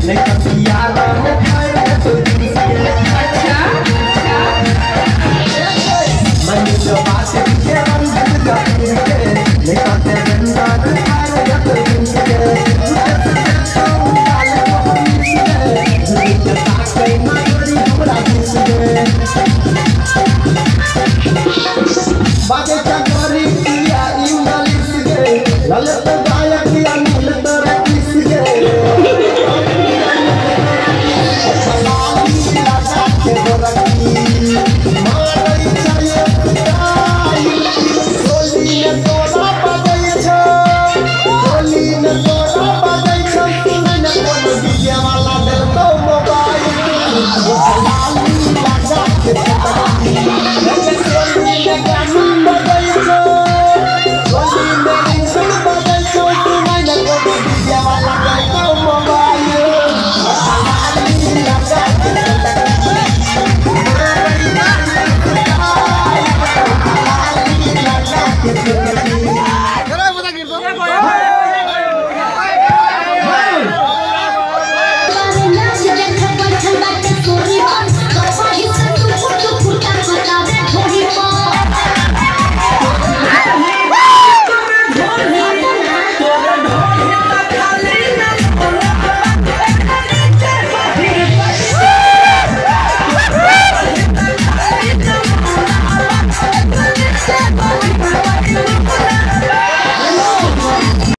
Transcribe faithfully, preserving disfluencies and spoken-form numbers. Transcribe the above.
बाजे चकोरी किया इंग्लिश गे ललत गायक या नील तर किस गे सलामी राजा के गोरखी मारई चाहिए पिटाई गोली ने तोड़ा बजई छ गोली ने तोड़ा बजई छ सुन न कोन डीजे वाला दिल तो मोबाइल